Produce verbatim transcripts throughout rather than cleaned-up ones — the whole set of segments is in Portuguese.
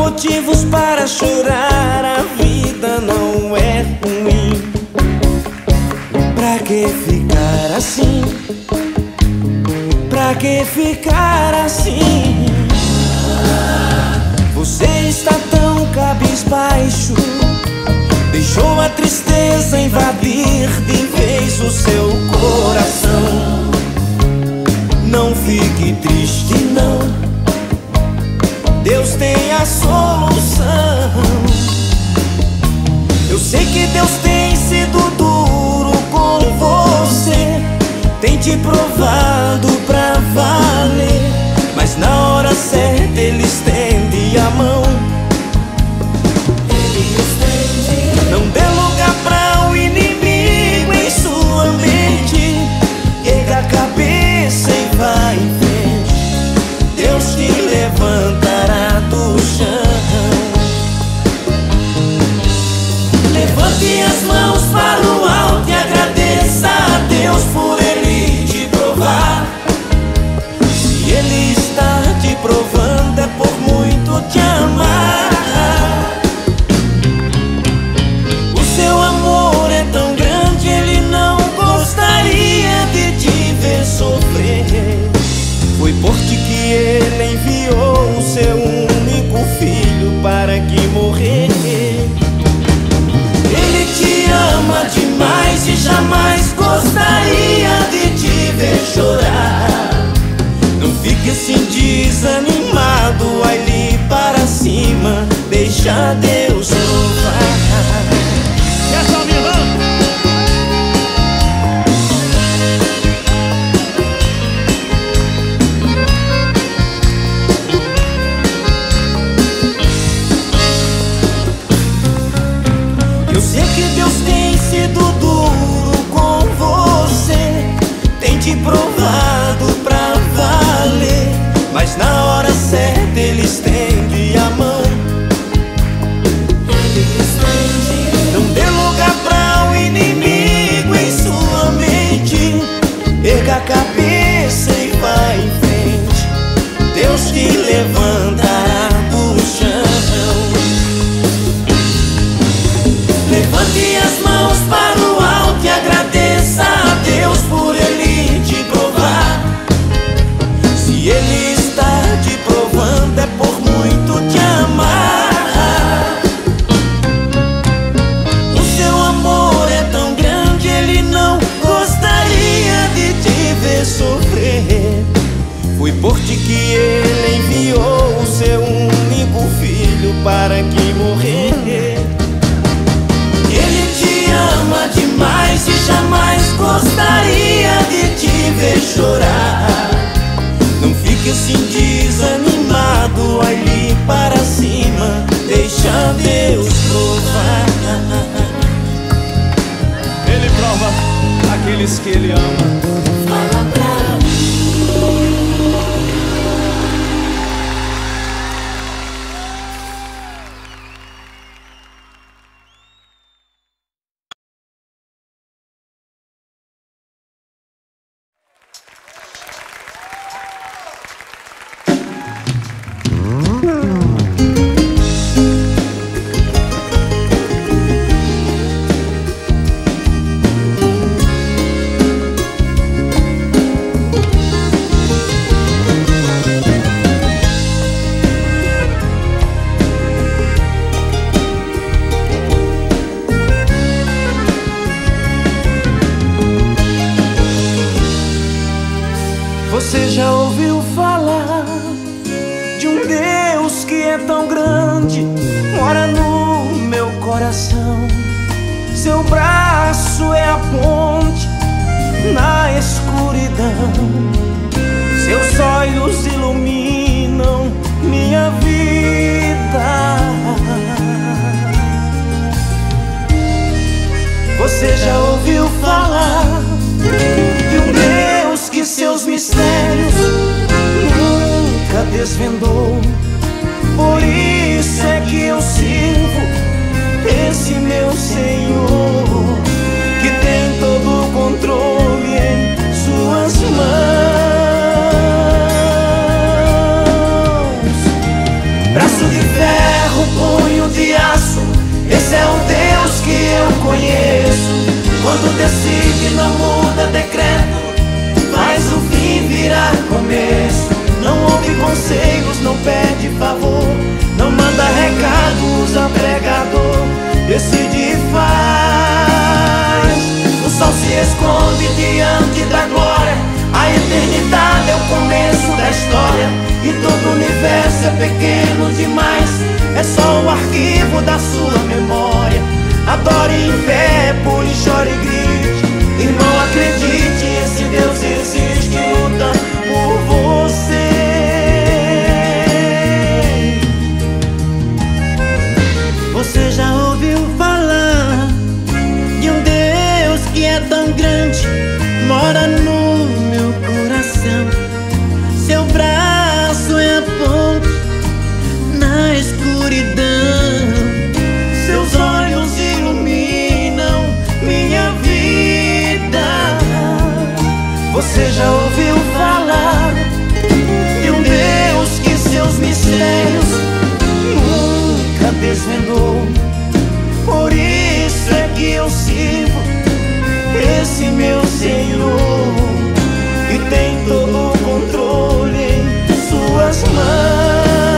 motivos para chorar, a vida não é ruim. Pra que ficar assim? Pra que ficar assim? Você está tão cabisbaixo, deixou a tristeza invadir de vez o seu coração. Não fique triste não, Deus tem a solução. Eu sei que Deus tem sido duro com você, tem te provado pra valer, mas na hora certa Ele estende a mão. Ele estende. Não dê lugar pra o inimigo em sua mente, erga a cabeça e vai em frente, Deus te levantará do chão. Levante as mãos para o alto e agradeça a Deus por Ele te provar. Se Ele está te provando é por muito te amar. O seu amor é tão grande, Ele não gostaria de te ver sofrer. Foi por ti que Ele enviou o seu único filho para que morrer. Ele te ama demais e jamais gostaria de te ver chorar. Não fique assim desanimado, vai ali para cima, deixa Deus provar. É só minha irmã. Eu sei que Deus tem sido duro com você, tem te provado pra valer, mas na hora certa Ele estende a mão. Ele estende. Não dê lugar pra o inimigo em sua mente, erga a cabeça e vai em frente, Deus te levantará do chão. Levante as mãos para o alto e agradeça a Deus por Ele te provar. Se Ele está te provando é por muito te amar. O seu amor é tão grande, Ele não gostaria de te ver sofrer. Foi por ti que Ele enviou o seu único filho para que morrer. Ele te ama demais e jamais gostaria de te ver chorar. Não fique assim desanimado, vai ali para cima, deixa Deus provar. Ele prova aqueles que Ele ama. Fala pra mim. Você já ouviu falar de um Deus que é tão grande, mora no meu coração? Seu braço é a ponte na escuridão, seus olhos iluminam minha vida. Você já ouviu falar de um Deus que seus mistérios nunca desvendou? Por isso é que eu sirvo esse meu Senhor, que tem todo o controle em suas mãos. Braço de fé conheço. Quando decide, não muda decreto, faz o fim virar começo. Não ouve conselhos, não pede favor, não manda recado, usa pregador. Decide e faz. O sol se esconde diante da glória, a eternidade é o começo da história. E todo o universo é pequeno demais, é só o arquivo da sua memória. Adore em fé, pule, chore e grite. Irmão, acredite, esse Deus existe, luta por você. Você já ouviu falar de um Deus que é tão grande, mora no meu coração. Seu braço é a ponte na escuridão, seus olhos iluminam minha vida. Você já ouviu falar de um Deus que seus mistérios nunca desvendou? Por isso é que eu sirvo esse meu Senhor, que tem todo o controle em suas mãos.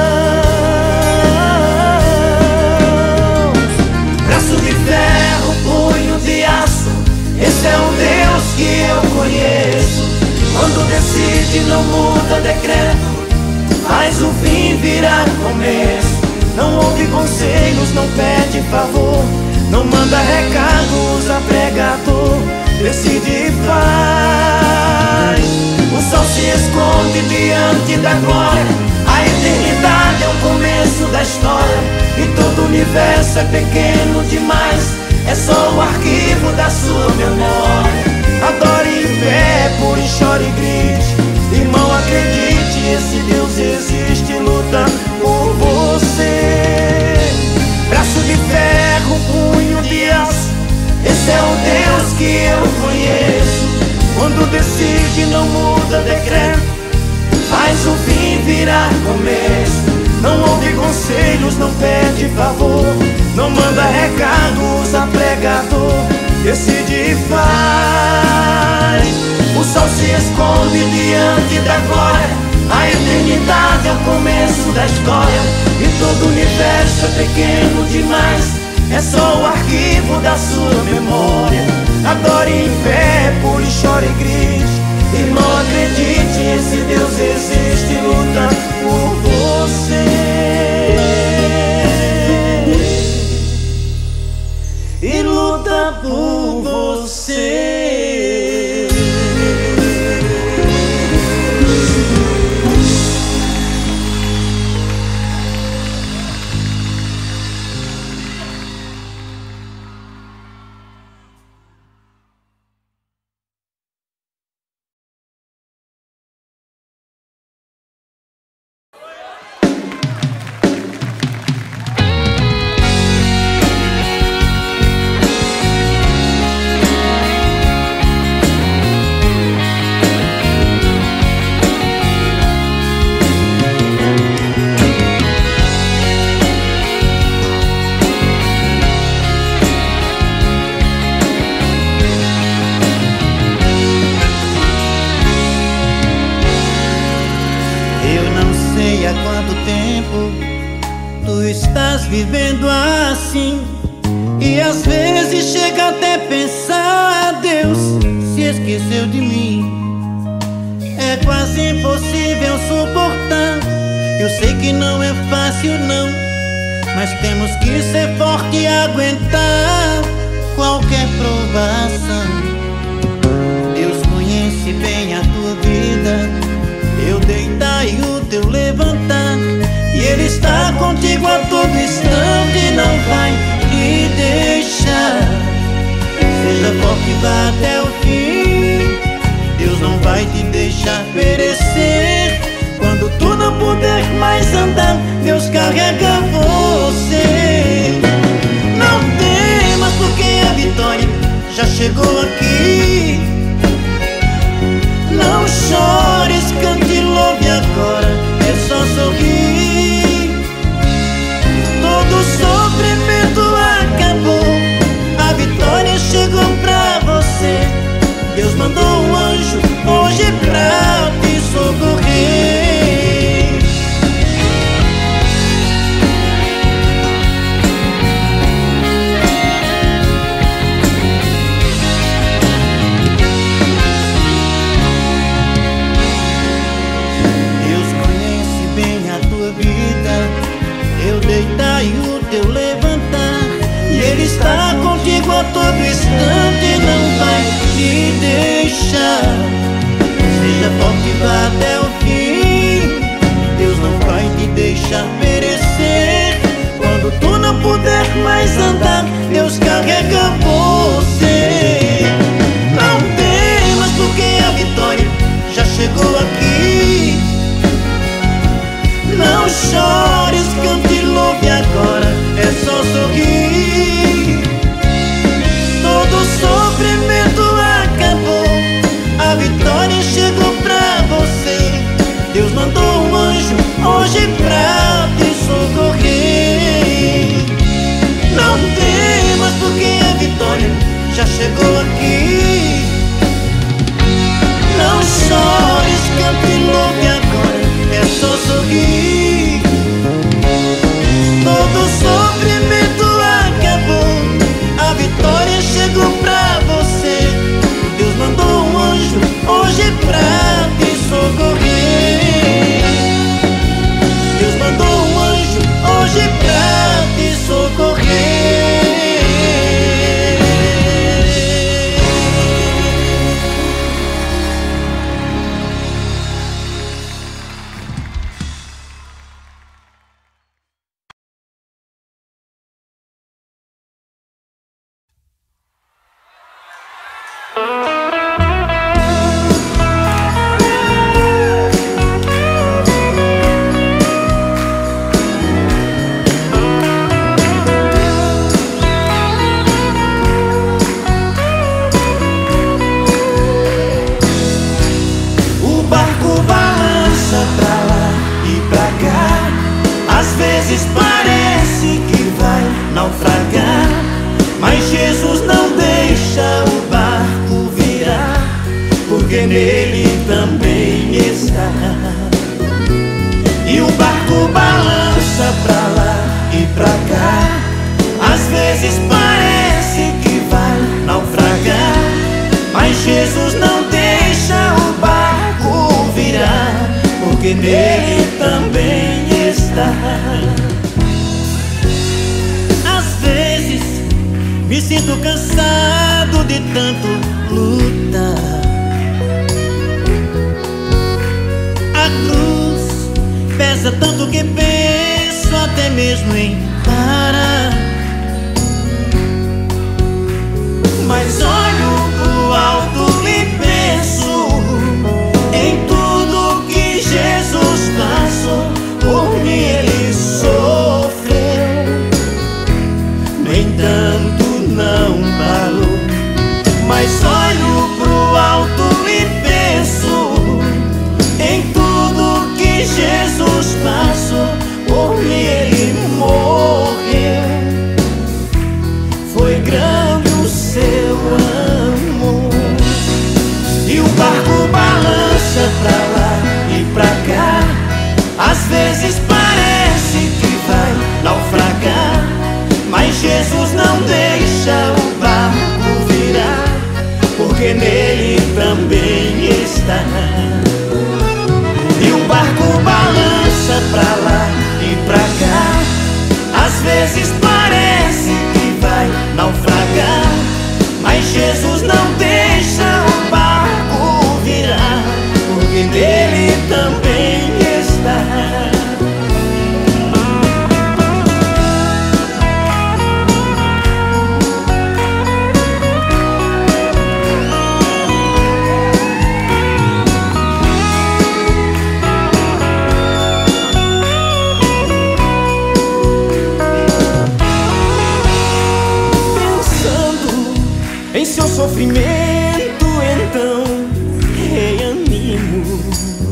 Braço de ferro, punho de aço, esse é um Deus que eu conheço. Quando decide, não muda decreto, faz o fim virar começo. Não ouve conselhos, não pede favor, não manda recado, usa pregador. Decide e faz. O sol se esconde diante da glória, a eternidade é o começo da história. E todo o universo é pequeno demais, é só o arquivo da sua memória. Adore em fé, pule, chore e grite. Irmão, acredite, esse Deus existe, luta por você. Braço de ferro, punho de aço, esse é o Deus que eu conheço. Quando decide, não muda decreto, faz o fim virar começo. Não ouve conselhos, não pede favor, não manda recado, usa pregador. Decide e faz. O sol se esconde diante da glória, a eternidade é o começo da história. E todo o universo é pequeno demais, é só o arquivo da sua memória. Adore em fé, pule, chore e grite. Irmão, acredite, esse Deus existe, luta por você. E luta por você. Vivendo assim, e às vezes chega até pensar: Deus se esqueceu de mim. É quase impossível suportar. Eu sei que não é fácil não, mas temos que ser forte e aguentar qualquer provação. Deus conhece bem a tua vida, teu deitar e o teu levantar, e Ele está contigo a todo instante, não vai te deixar. Seja forte e vá até o fim, Deus não vai te deixar perecer. Quando tu não puder mais andar, Deus carrega você. Não temas, porque a vitória já chegou aqui. Não chores, cante e louve agora, é só sorrir. Todo sofrimento acabou, a vitória Ele está contigo a todo instante e não vai te deixar. Seja forte e vá até o fim, Deus não vai te deixar perecer. Quando tu não puder mais andar, Deus carrega você. Não temas, porque a vitória já chegou aqui. Não chores, cante e louve agora, é só sorrir. Todo sofrimento acabou, a vitória chegou pra você. Deus mandou um anjo hoje pra te socorrer. Não temas, porque a vitória já chegou aqui. Não chores, cante e louve agora, é só sorrir. Todo sofrimento acabou, a vitória chegou pra você. Deus mandou um anjo hoje pra te socorrer. Deus mandou um anjo hoje pra te socorrer. Parece que vai naufragar, mas Jesus não deixa o barco virar, porque nele também está. E o barco balança pra lá e pra cá. Às vezes parece que vai naufragar, mas Jesus não deixa o barco virar, porque nele também está. Me sinto cansado de tanto lutar. A cruz pesa tanto que penso até mesmo em parar. Mas olho pro alto e penso em tudo que Jesus passou. Por mim ele sofreu, no entanto não parou. Mas olho pro alto e penso em tudo que Jesus passou. Por mim ele morreu, foi grande o seu amor. E o barco balança pra lá e pra cá. Às vezes parece que vai naufragar, mas Jesus não deixa o barco virar, porque nele também está. E o barco balança pra lá e pra cá. Às vezes parece que vai naufragar, mas Jesus não deixa o barco virar, porque nele também está. Em seu sofrimento, então reanimo.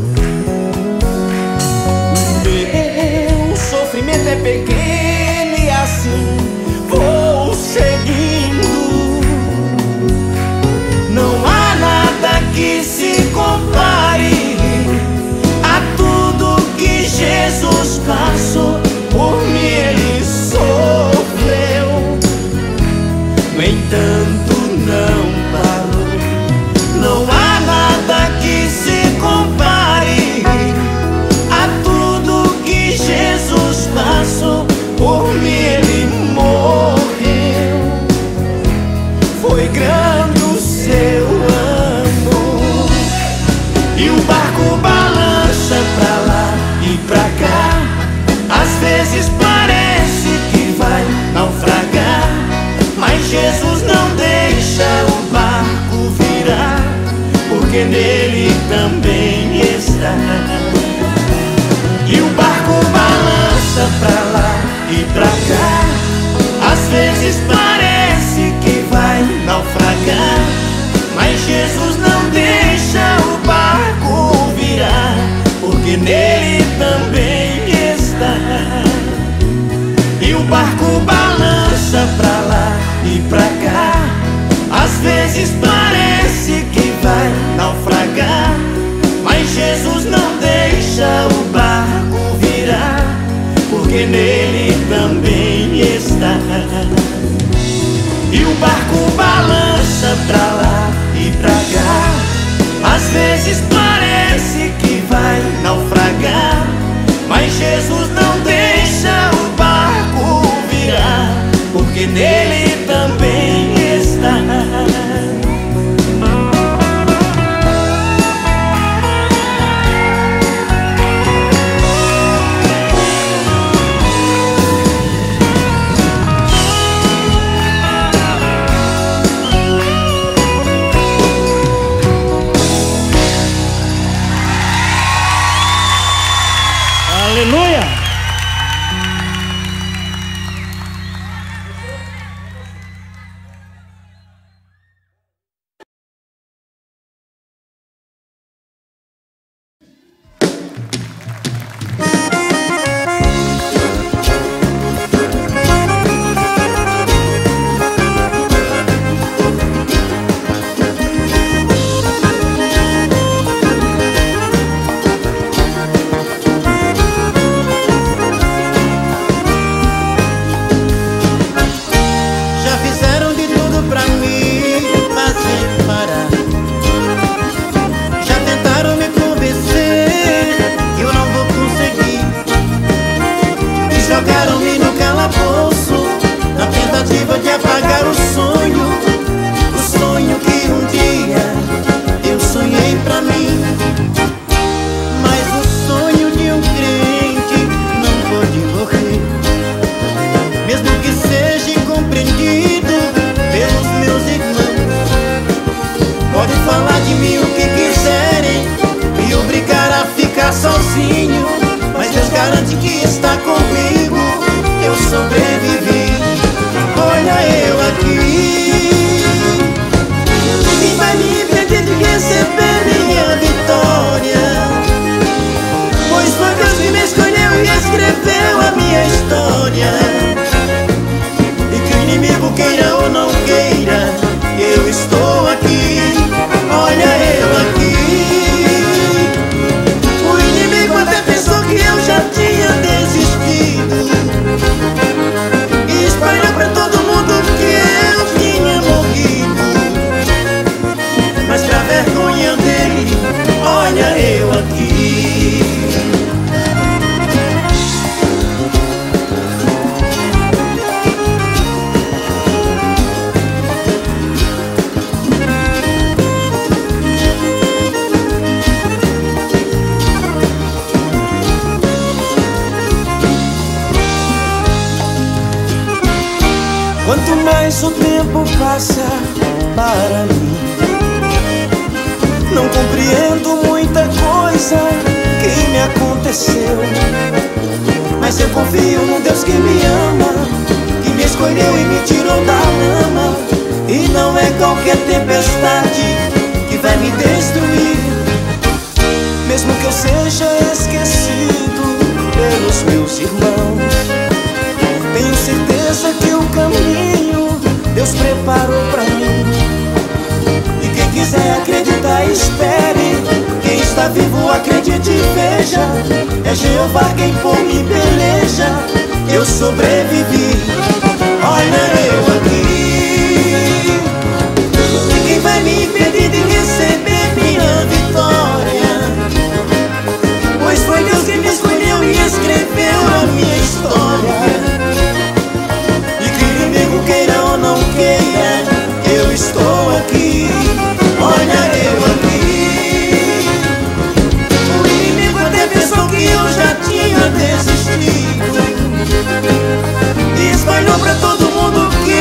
Meu sofrimento é pequeno e assim vou seguindo. Não há nada que se compare a tudo que Jesus passou. Por mim ele sofreu, no entanto não parou. Não há nada que se compare a tudo que Jesus passou. Por mim ele morreu, Jesus não deixa o barco virar, porque nele também está. E o barco balança pra lá e pra cá, às vezes parece que vai naufragar, mas Jesus não deixa o barco virar, porque nele também está. E o barco balança pra lá e pra cá, às vezes parece que vai naufragar, mas Jesus não deixa o barco virar, porque nele também está. E o barco balança pra lá e pra cá, às vezes parece que vai naufragar, mas Jesus não deixa o barco virar, porque nele também está. Aleluia! Jogaram-me no calabouço, na tentativa de apagar o sonho, o sonho que um dia eu sonhei pra mim. Mas o sonho de um crente não pode morrer, mesmo que seja incompreendido pelos meus irmãos. Pode falar de mim o que quiserem, me obrigar a ficar sozinho, mas Deus garante que está comigo, eu sobrevivi. Olha eu aqui, quem vai me impedir de receber minha vitória? Pois foi Deus que me escolheu e escreveu a minha história. E que o inimigo queira ou não queira, eu estou aqui. Olha eu aqui, o inimigo até pensou que eu já tinha desistido, e espalhou pra todo mundo que eu tinha morrido. Mas pra vergonha dele, olha eu aqui. Quanto mais o tempo passa para mim, não compreendo muita coisa que me aconteceu, mas eu confio num Deus que me ama, que me escolheu e me tirou da lama. E não é qualquer tempestade que vai me destruir, mesmo que eu seja esquecido pelos meus irmãos. Tenho certeza que o caminho Deus preparou pra mim. E quem quiser acreditar, espere. Quem está vivo, acredite e veja. É Jeová quem por mim peleja. Eu sobrevivi. Olha eu aqui. E quem vai me impedir de receber minha vitória? Pois foi Deus que me escolheu e escreveu a minha história. Queira ou não queira, eu estou aqui. Olha eu aqui, o inimigo até pensou que eu já tinha desistido, e espalhou pra todo mundo que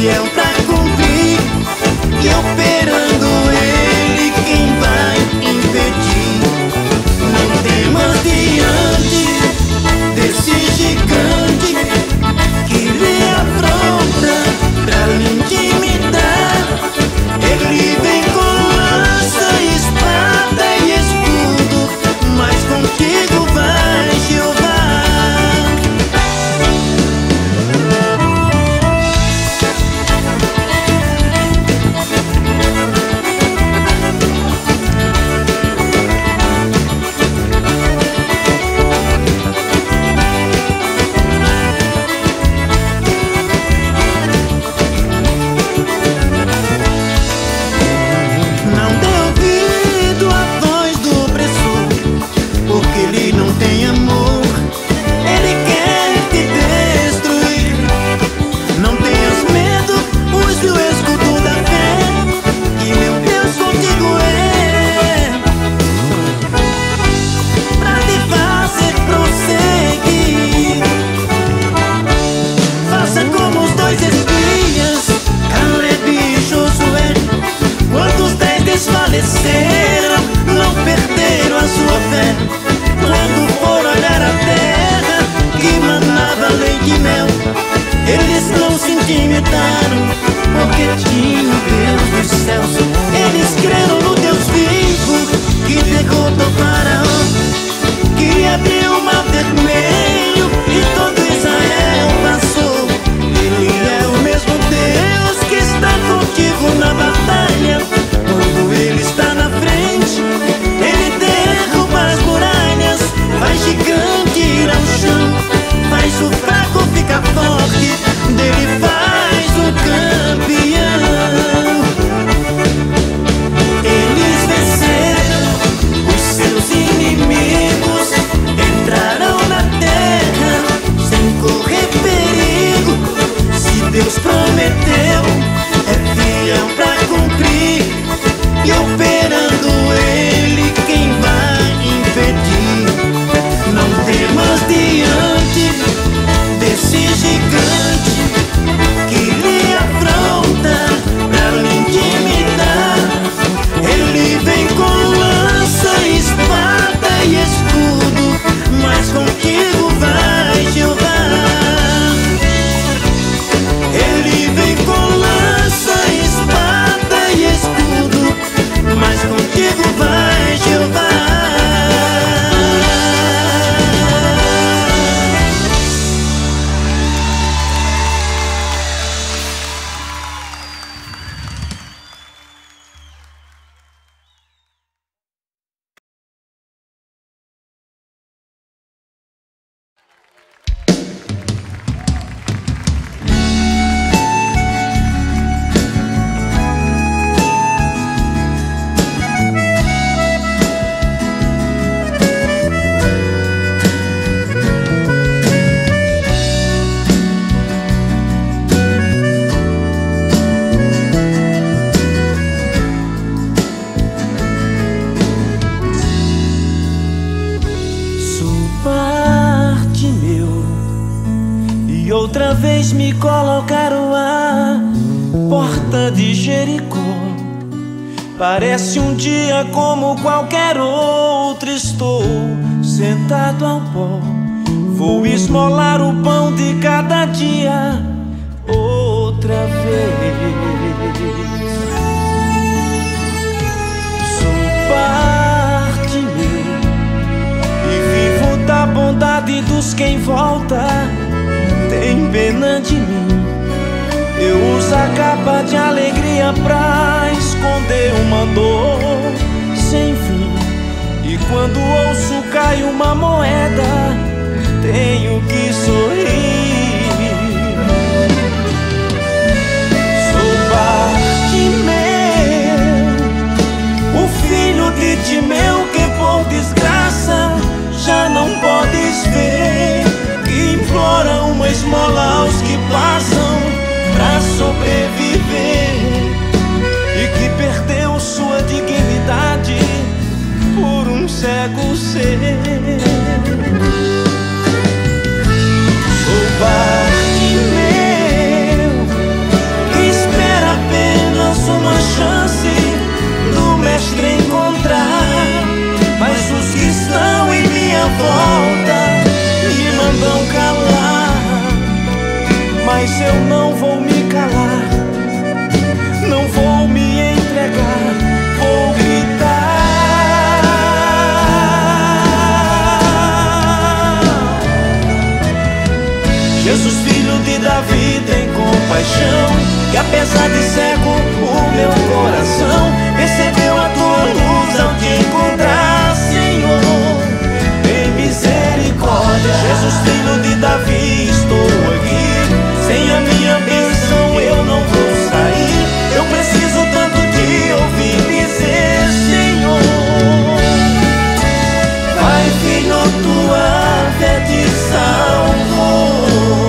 fiel pra cumprir, e operando ele, quem vai impedir? Não temas diante desse gigante que lhe afronta pra lhe intimidar. Ele vem com lança, espada e escudo, mas contigo vai Jeová. Desfaleceram, não perderam a sua fé. Quando foram olhar a terra que manava leite e mel, eles não se intimidaram, porque tinha o Deus dos céus. Eles creram no Deus vivo, que derrotou o faraó, que abriu o mar vermelho e todo Israel passou. Ele é o mesmo Deus que está contigo na batalha. Quando ele está na frente, ele derruba as muralhas, faz gigante ir ao chão, faz o fraco ficar forte, dele faz o campeão. Eles venceram os seus inimigos, entrarão na terra sem correr perigo. Se Deus prometeu, é fiel pra cumprir, e operando ele, quem vai impedir? Não temas diante desse gigante que lhe afronta pra lhe intimidar. Ele vem com lança, espada e escudo, mas contigo vai Jeová. Ele vem com lança, espada e escudo, mas contigo vai Jeová. Outra vez me colocaram à porta de Jericó. Parece um dia como qualquer outro. Estou sentado ao pó, vou esmolar o pão de cada dia outra vez. Sou Bartimeu e vivo da bondade dos que em volta tem pena de mim. Eu uso a capa de alegria pra esconder uma dor sem fim. E quando ouço cai uma moeda, tenho que sorrir. Sou Bartimeu, o filho de Timeu, que por desgraça já não podes ver, que implora uma esmola aos que passam pra sobreviver, e que perdeu sua dignidade por um cego ser. Sou Bartimeu, que que apesar de cego o meu coração percebeu a tua luz ao te encontrar, Senhor. Tem misericórdia, Jesus, filho de Davi, estou aqui. Sem a minha bênção eu não vou sair. Eu preciso tanto de ouvir dizer, Senhor. Vai, filho, tua fé te salvou.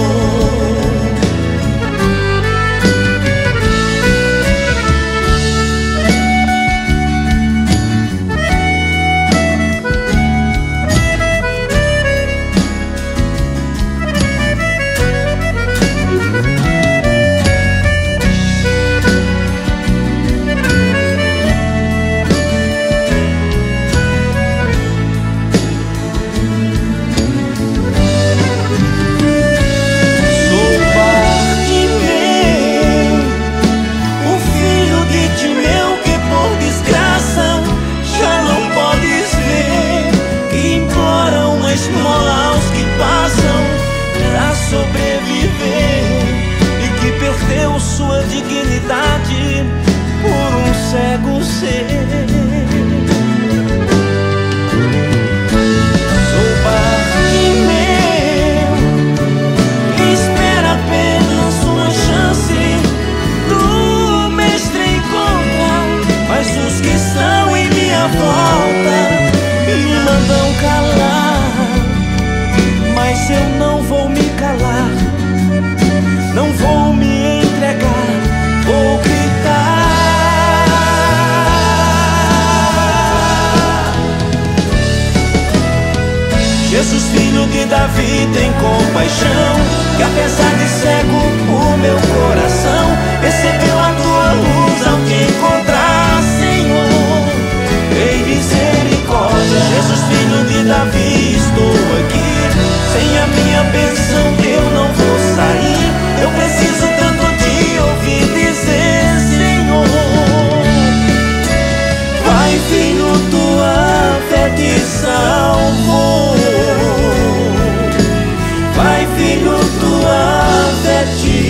Sua dignidade por um cego ser. Sou Bartimeu, espera apenas uma chance do mestre encontrar. Mas os que são em minha volta me mandam calar. Mas eu não vou me calar, não vou me entregar, vou gritar. Jesus, filho de Davi, tem compaixão, que apesar de cego o meu coração percebeu a tua luz ao te encontrar, Senhor. Tem misericórdia, Jesus, filho de Davi, estou aqui. Sem a minha bênção eu não vou sair. Eu preciso tanto de ouvir dizer, Senhor. Vai, filho, tua fé te salvou. Vai, filho, tua fé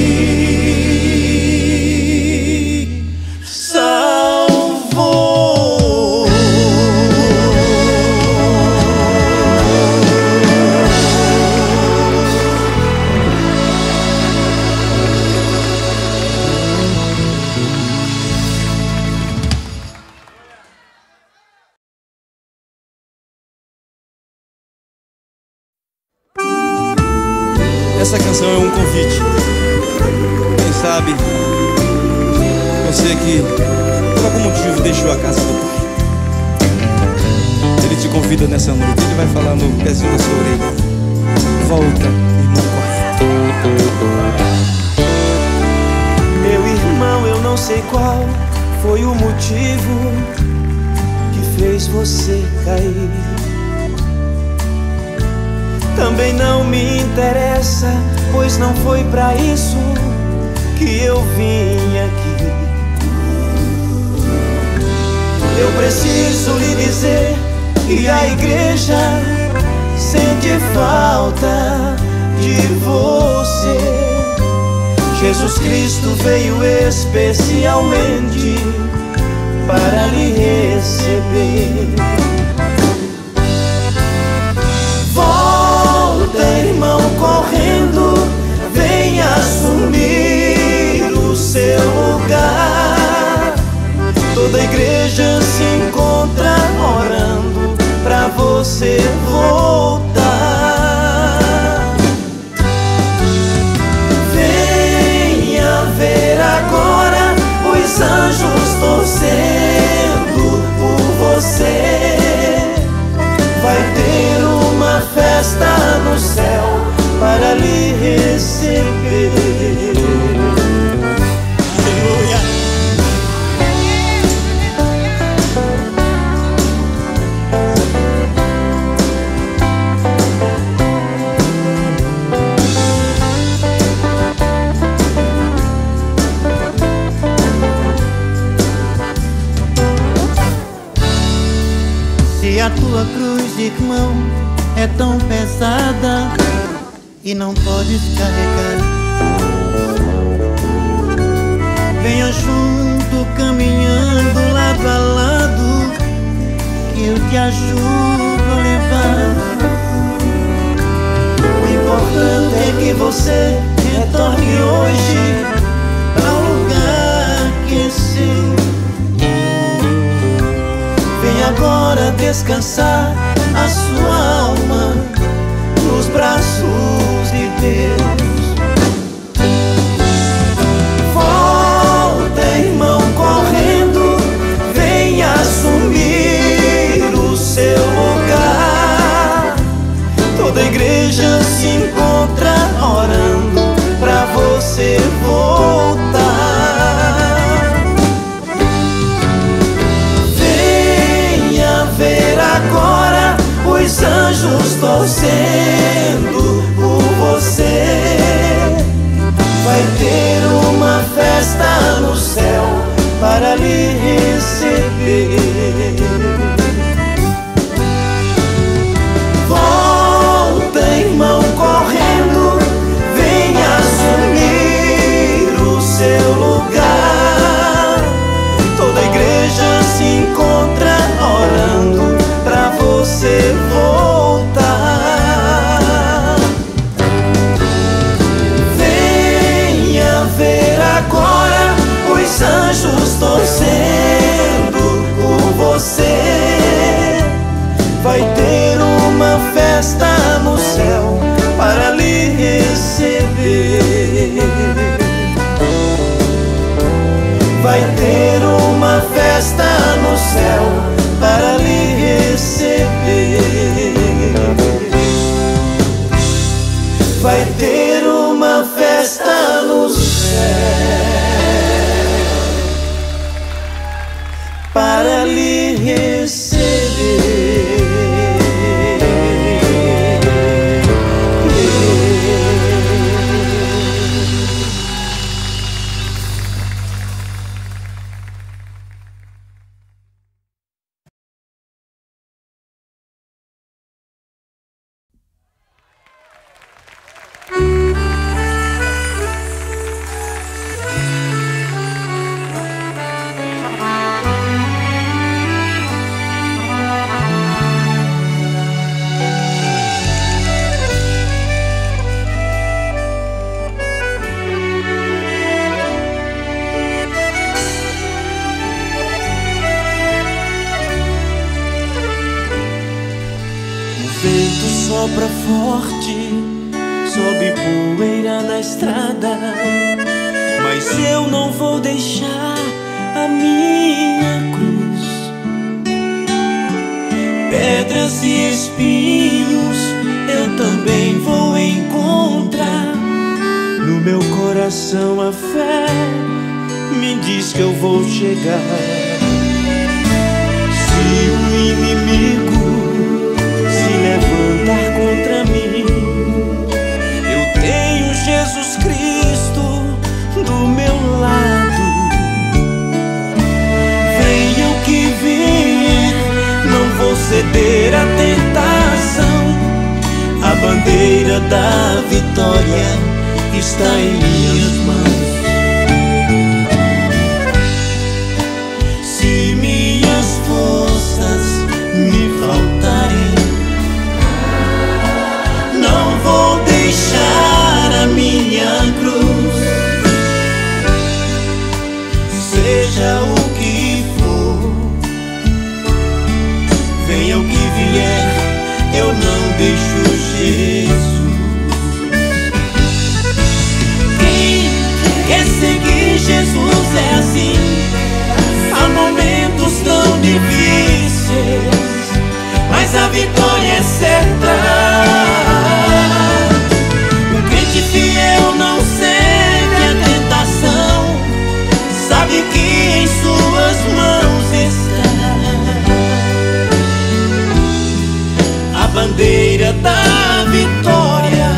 te salvou. Essa canção é um convite. Quem sabe você que por algum motivo deixou a casa do pai, ele te convida nessa noite. Ele vai falar no pezinho da sua orelha: volta, irmão, corre. Meu irmão, eu não sei qual foi o motivo que fez você cair. Também não me interessa, pois não foi pra isso que eu vim aqui. Eu preciso lhe dizer que a igreja sente falta de você. Jesus Cristo veio especialmente para lhe receber. Irmão, correndo, vem assumir o seu lugar. Toda a igreja se encontra orando pra você voltar. Venha ver agora os anjos torcendo por você. Vai ter uma festa no céu para lhe receber. Aleluia. Se a tua cruz, irmão, é tão pesada e não podes carregar, Venha junto, caminhando lado a lado, que eu te ajudo a levar. O importante é que você retorne hoje ao lugar que é seu. Vem agora descansar a sua alma nos braços de Deus. Volta, irmão, correndo, vem assumir o seu lugar. Toda a igreja se encontra orando pra você voltar. Venha ver agora os anjos torcendo por você. Vai ter uma festa no céu para lhe receber. Volta, irmão, correndo, vem assumir o seu lugar. Toda a igreja se encontra orando pra você voltar. Venha ver agora os anjos torcendo por você. Vai ter uma festa no céu para lhe receber. Vai ter uma festa no céu para lhe receber. Vai ter uma festa no céu para lhe receber. Sopra forte, sobe poeira na estrada, mas eu não vou deixar a minha cruz. Pedras e espinhos eu também vou encontrar. No meu coração a fé me diz que eu vou chegar. Se o inimigo levantar contra mim, eu tenho Jesus Cristo do meu lado. Venha o que vier, não vou ceder à tentação. A bandeira da vitória está em minhas mãos. Se minhas forças me faltarem, não vou deixar a minha cruz. Seja o que for, venha o que vier, eu não deixo Jesus. Quem quer seguir Jesus é assim. Há momentos tão difíceis, mas a vitória é certa. Fiel não cede à tentação, sabe que em suas mãos está a bandeira da vitória.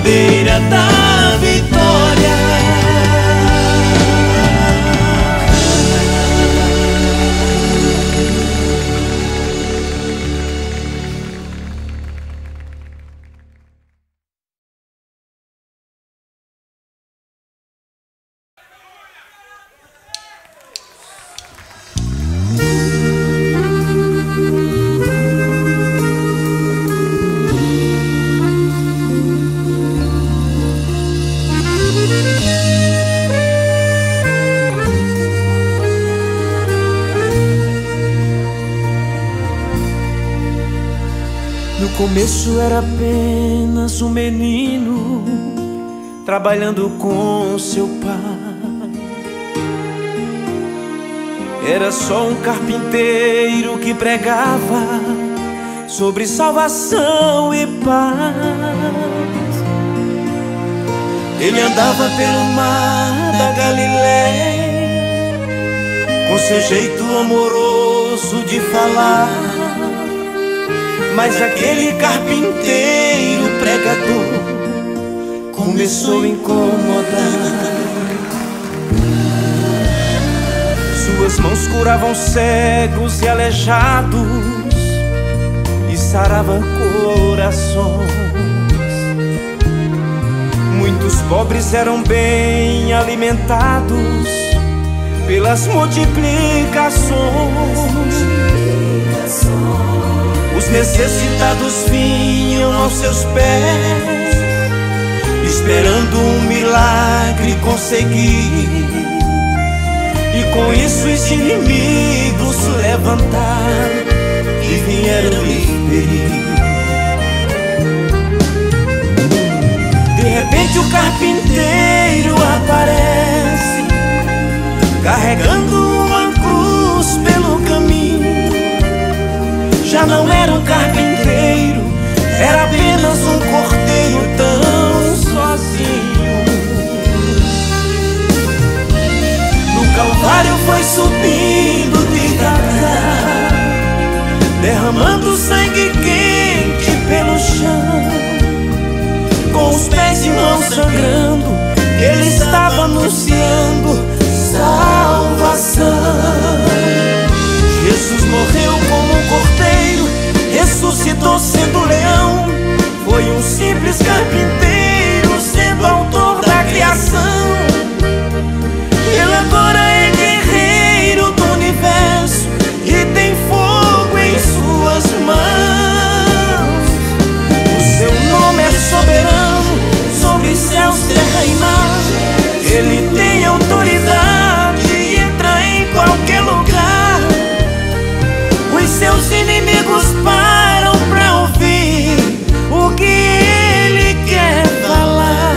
bandeira da vitória. No começo era apenas um menino trabalhando com seu pai. Era só um carpinteiro que pregava sobre salvação e paz. Ele andava pelo mar da Galileia, com seu jeito amoroso de falar. Mas aquele carpinteiro pregador começou a incomodar. Suas mãos curavam cegos e aleijados e saravam corações. Muitos pobres eram bem alimentados pelas multiplicações. Os necessitados vinham aos seus pés, esperando um milagre conseguir. E com isso os inimigos se levantaram e vieram lhe ferir. De repente o carpinteiro aparece, carregando uma cruz pelo caminho. Já não era um carpinteiro, era apenas um cordeiro tão sozinho. No Calvário foi subindo devagar, derramando sangue quente pelo chão. Com os pés e mãos sangrando, ele estava anunciando salvação. Jesus morreu como um cordeiro, ressuscitou sendo leão. Foi um simples carpinteiro, sendo autor da criação. Ele agora é guerreiro do universo e tem fogo em suas mãos. O seu nome é soberano sobre céus, terra e mar. Ele tem autoridade e entra em qualquer lugar. Os seus inimigos param pra ouvir o que ele quer falar.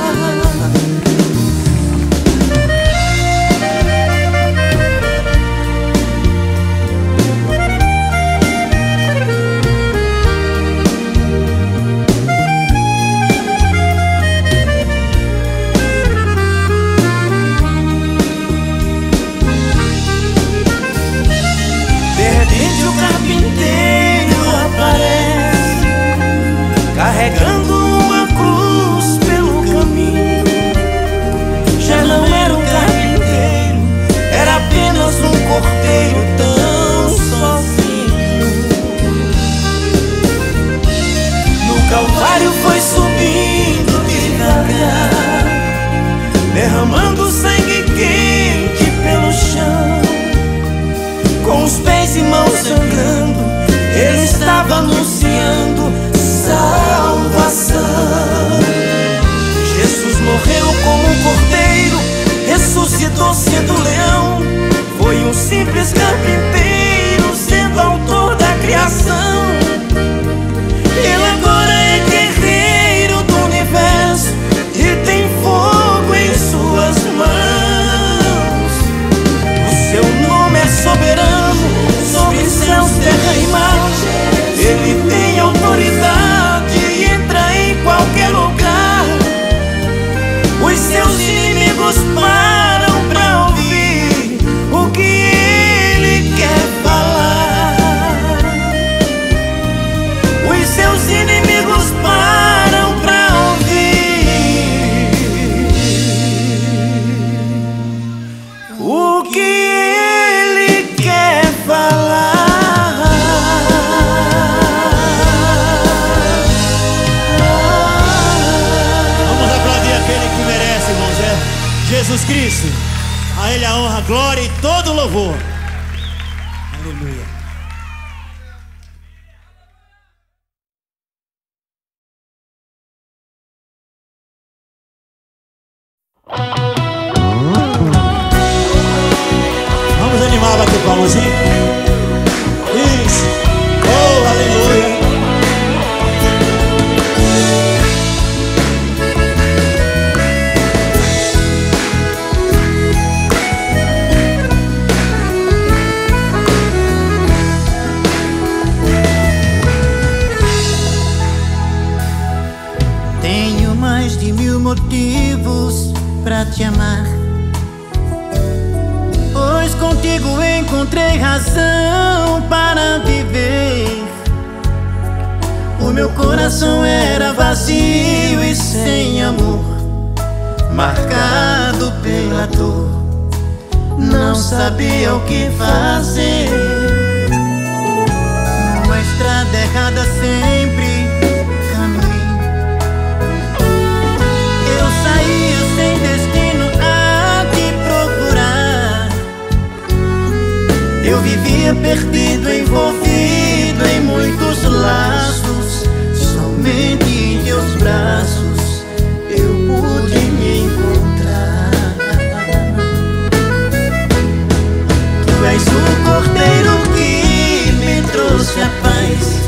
Carregando uma cruz pelo caminho. Já não era um carpinteiro, era apenas um cordeiro tão sozinho. No Calvário foi subindo devagar, derramando sangue quente pelo chão. Com os pés e mãos sangrando, ele estava anunciando salvação. Jesus morreu como um cordeiro, ressuscitou sendo leão. Foi um simples carpinteiro, sendo autor da criação. Ele agora é guerreiro do universo e tem fogo em suas mãos. O seu nome é soberano sobre céus, terra e mar. Ele tem autoridade e entra em qualquer lugar. Os seus inimigos param pra ouvir o que ele quer Jesus Cristo. A Ele a honra, a glória e todo o louvor. Aleluia. Vamos animar, bater palmas, hein? Isso. Oh, aleluia. Tenho mais de mil motivos pra te amar, pois contigo encontrei razão para viver. O meu coração era vazio e sem amor, marcado pela dor, não sabia o que fazer. Numa estrada errada sempre caminhei. Eu saía sem destino a te procurar. Eu vivia perdido, envolvido em muitos laços. Somente em teus braços eu pude me encontrar. Tu és o cordeiro que me trouxe a paz.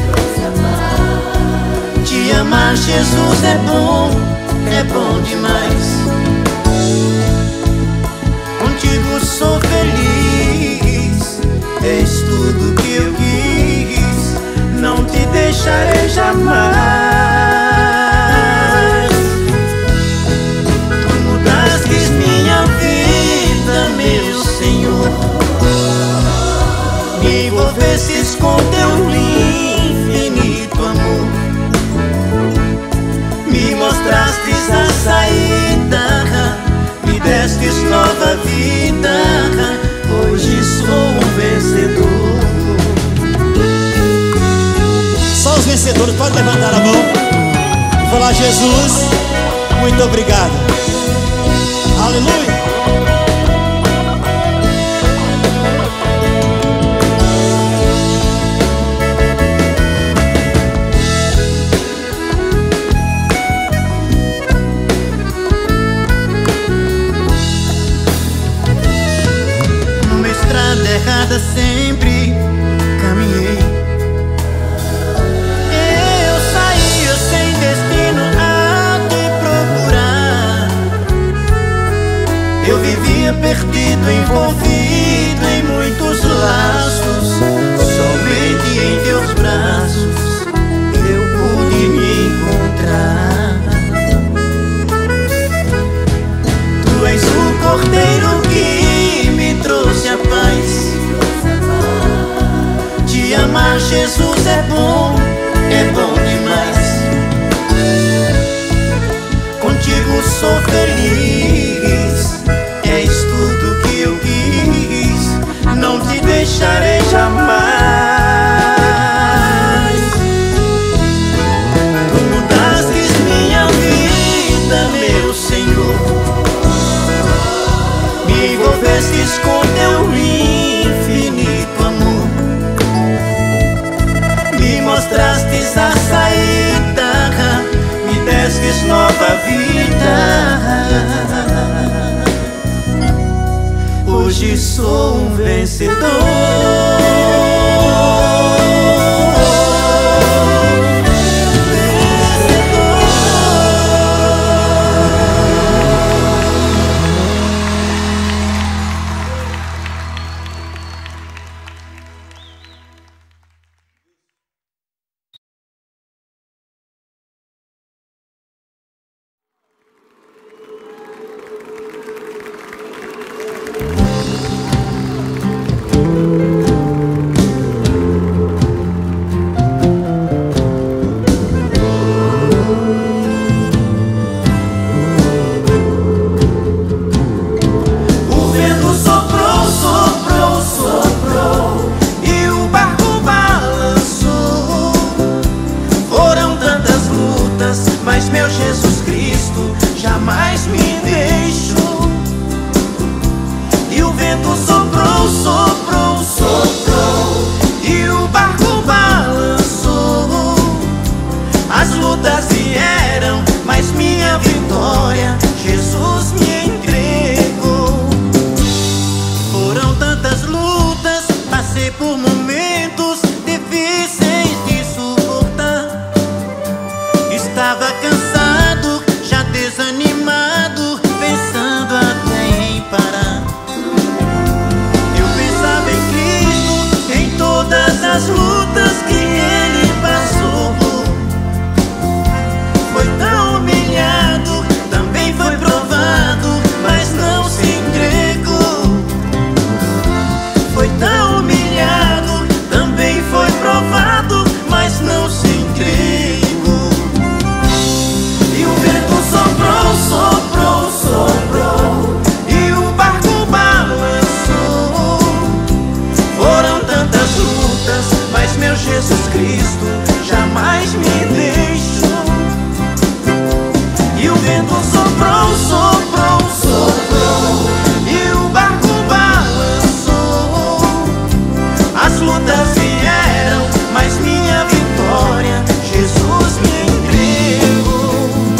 Te amar, Jesus, é bom, é bom demais. Contigo sou feliz, és tudo que eu quis, não te deixarei jamais. Tu mudastes minha vida, meu Senhor, me envolvestes com teu infinito amor, me mostrastes a saída, me destes nova vida. Hoje sou um vencedor. Só os vencedores podem levantar a mão e falar: Jesus, muito obrigado. Aleluia. Numa estrada errada sempre caminhei. Eu saía sem destino a te procurar. Eu vivia perdido, envolvido em muitos laços. Somente em teus braços eu pude me encontrar. Tu és o cordeiro que me trouxe a paz. Te amar, Jesus, é bom, é bom demais. Contigo sou feliz, és tudo que eu quis, não te deixarei jamais. Tu mudastes minha vida, meu Senhor, me envolvestes com teu infinito amor, me mostrastes a saída, me destes nova vida. Hoje sou um vencedor. Mas meu Jesus Cristo jamais me deixou. vento soprou, soprou, soprou, e o barco balançou. As lutas vieram, mas minha vitória Jesus me entregou. Foram tantas lutas, passei por momentos difíceis de suportar. Estava cansado, já desanimado, pensando até em parar. Eu pensava em Cristo, em todas as lutas que Ele passou. Foi tão humilhado, também foi provado, mas não se entregou. Foi tão humilhado, também foi provado, mas não se entregou. E o vento soprou, soprou, soprou, e o barco balançou. Foram tantas lutas, mas meu Jesus Cristo jamais me deixou. E o vento soprou, soprou, soprou, e o barco balançou. As lutas vieram, mas minha vitória Jesus me entregou.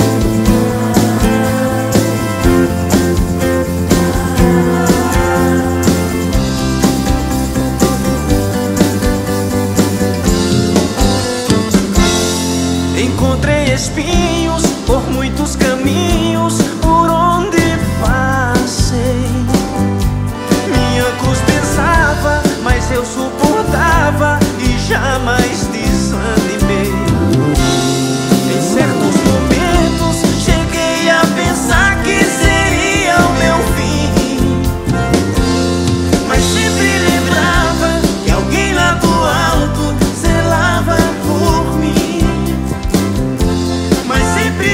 Encontrei espinhos por muitos caminhos, por onde passei. Minha cruz pesava, mas eu suportava e jamais desanimei. Em certos momentos cheguei a pensar que seria o meu fim, mas sempre lembrava que alguém lá do alto zelava por mim. Mas sempre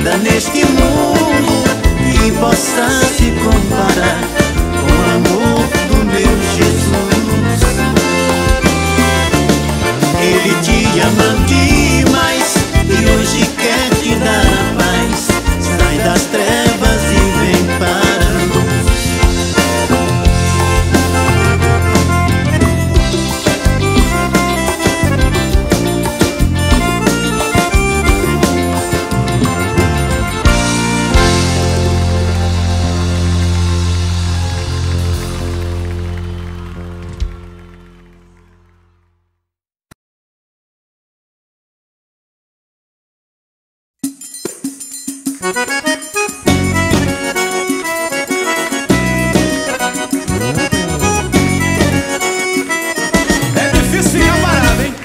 nada neste mundo que possa se comparar com o amor do meu Jesus. Ele te ama demais e hoje quer te dar a paz. Sai das trevas e vem para a luz. É difícil ficar parado, hein?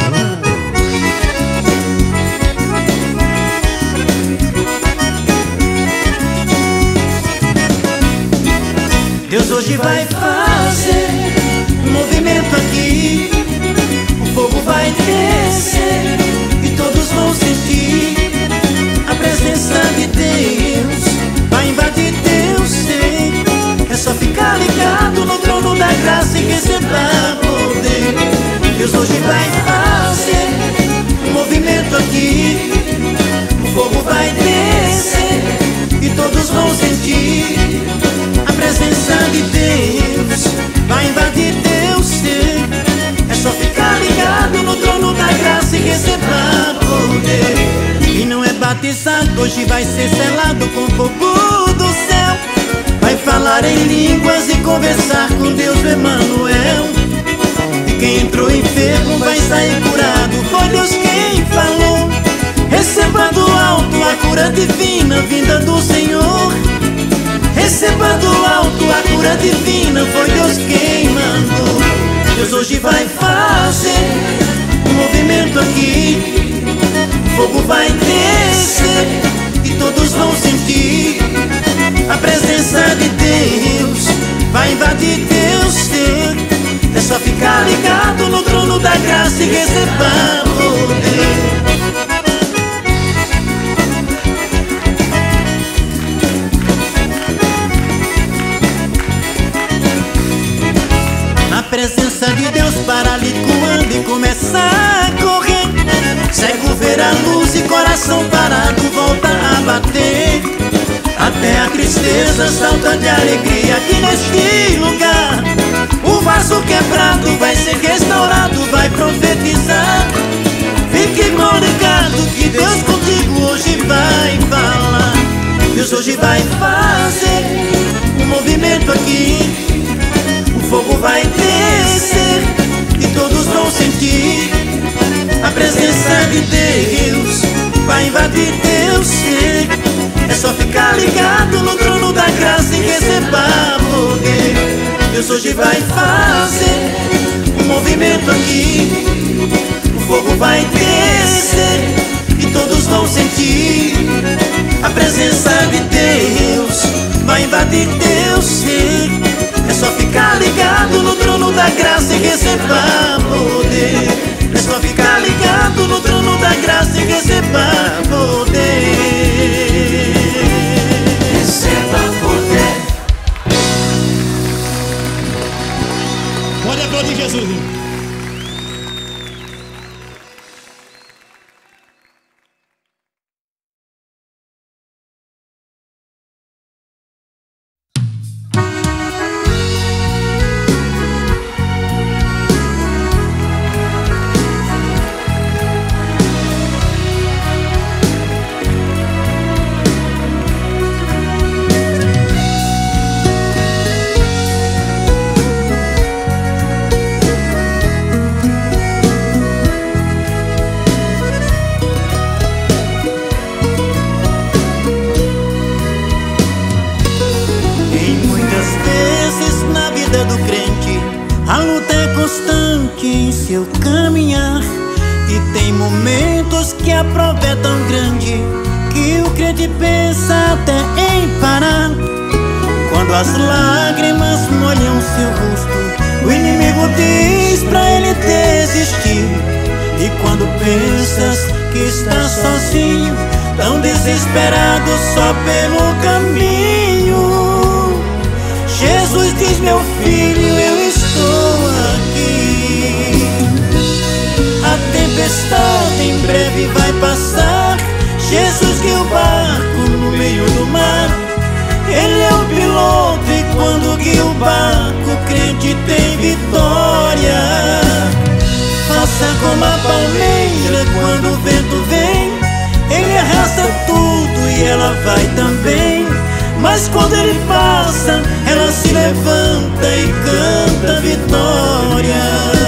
Deus hoje vai fazer um movimento aqui. O fogo vai descer e todos vão sentir a presença de Deus. Vai invadir teu ser. É só ficar ligado no trono da graça e receber poder. Deus hoje vai fazer um movimento aqui. O fogo vai descer e todos vão sentir a presença de Deus. Vai invadir teu ser. É só ficar ligado no trono da graça e receber poder. E não é batizado, hoje vai ser selado com fogo do céu. Vai falar em línguas e conversar com Deus Emanuel. E quem entrou enfermo vai sair curado. Foi Deus quem falou. Receba do alto a cura divina vinda do Senhor. Receba do alto a cura divina, foi Deus quem mandou. Deus hoje vai fazer um movimento aqui. O fogo vai descer e todos vão sentir a presença de Deus. Vai invadir teu ser. É só ficar ligado no trono da graça e receber poder. A presença de Deus, paralítico anda e começa a correr. Cego ver a luz e coração parado volta a bater. Até a tristeza salta de alegria aqui neste lugar. O vaso quebrado vai ser restaurado, vai profetizar. Fique ligado que Deus contigo hoje vai falar. Deus hoje vai fazer um movimento aqui. O fogo vai descer e todos vão sentir a presença de Deus. Vai invadir teu ser. É só ficar ligado no trono da graça e receber poder. Deus hoje vai fazer um movimento aqui. O fogo vai descer e todos vão sentir a presença de Deus. Vai invadir teu ser. É só ficar ligado no trono da graça e receber poder. É só ficar ligado no trono da graça e receber poder. Receba poder. Pode aplaudir Jesus. seu caminhar. E tem momentos que a prova é tão grande que o crente pensa até em parar. Quando as lágrimas molham seu rosto, o inimigo diz pra ele desistir. E quando pensas que está sozinho, tão desesperado só pelo caminho. Jesus diz: meu filho, eu estou aqui. A tempestade em breve vai passar. Jesus guia o barco no meio do mar. Ele é o piloto e quando guia o barco, o crente tem vitória. Faça como a palmeira quando o vento vem. Ele arrasta tudo e ela vai também. Mas quando ele passa, ela se levanta e canta vitória.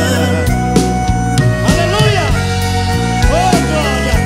Aleluia! Oh, glória!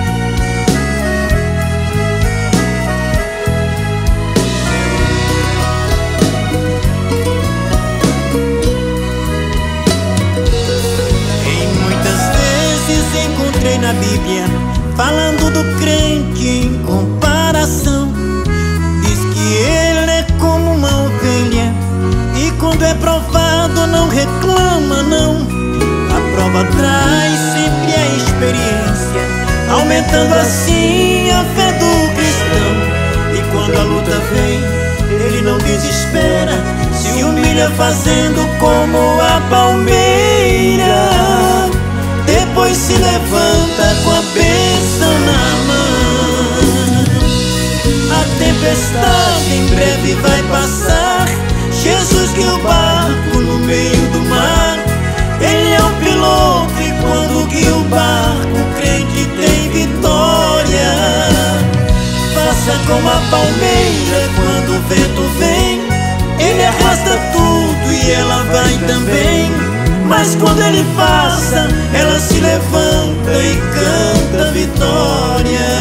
Em muitas vezes encontrei na Bíblia falando do crente em comparação. Diz que ele é como uma ovelha e quando é provado não reclama não. A prova traz sempre a experiência, aumentando assim a fé do cristão. E quando a luta vem, ele não desespera, se humilha fazendo como a palmeira. Depois se levanta com a bênção na mão. A tempestade em breve vai passar. Jesus guia o barco no meio do mar. Ele é o piloto e quando guia o barco, o crente tem vitória. Faça como a palmeira quando o vento vem. Ele arrasta tudo e ela vai também. Mas quando ele passa, ela se levanta e canta vitória.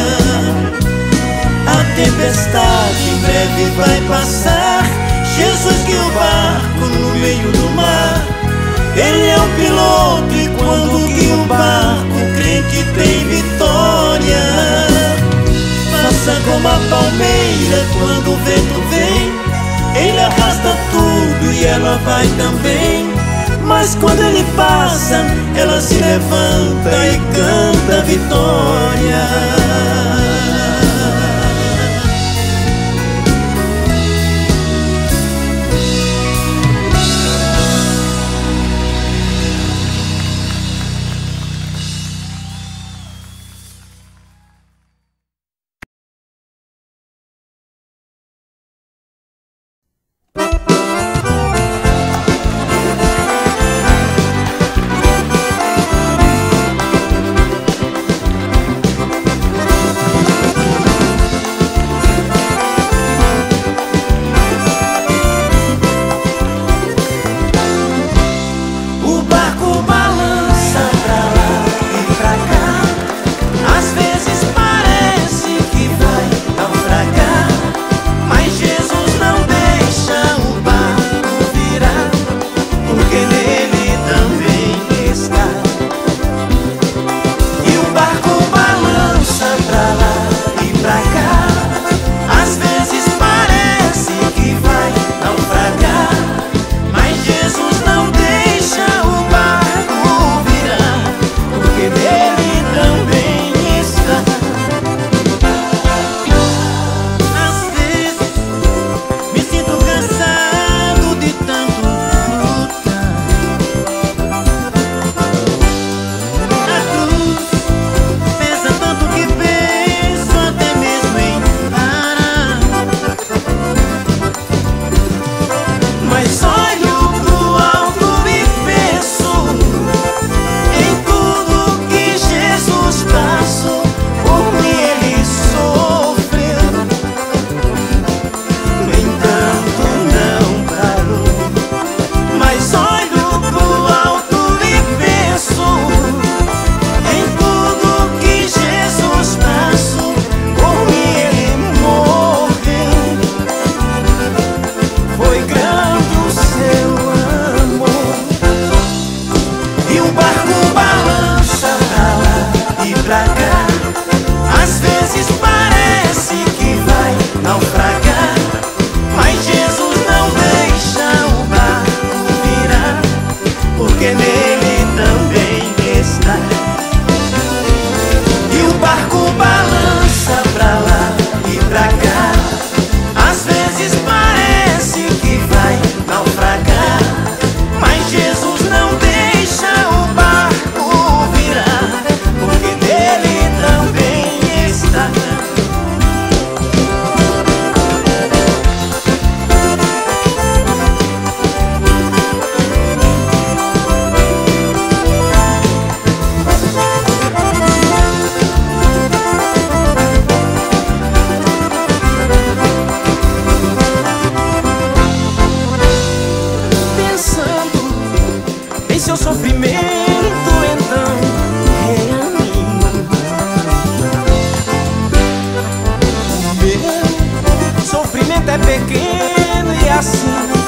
A tempestade em breve vai passar. Jesus guia o barco no meio do mar. Ele é o piloto e quando guia o barco, o crente tem vitória. Faça como a palmeira quando o vento vem. Ele arrasta tudo e ela vai também. Mas quando ele passa, ela se levanta e canta vitória. sofrimento é pequeno e assim